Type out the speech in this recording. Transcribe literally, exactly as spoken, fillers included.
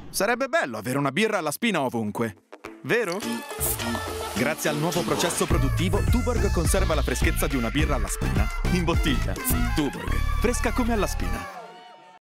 Sarebbe bello avere una birra alla spina ovunque, vero? Grazie al nuovo processo produttivo, Tuborg conserva la freschezza di una birra alla spina in bottiglia. Tuborg, fresca come alla spina.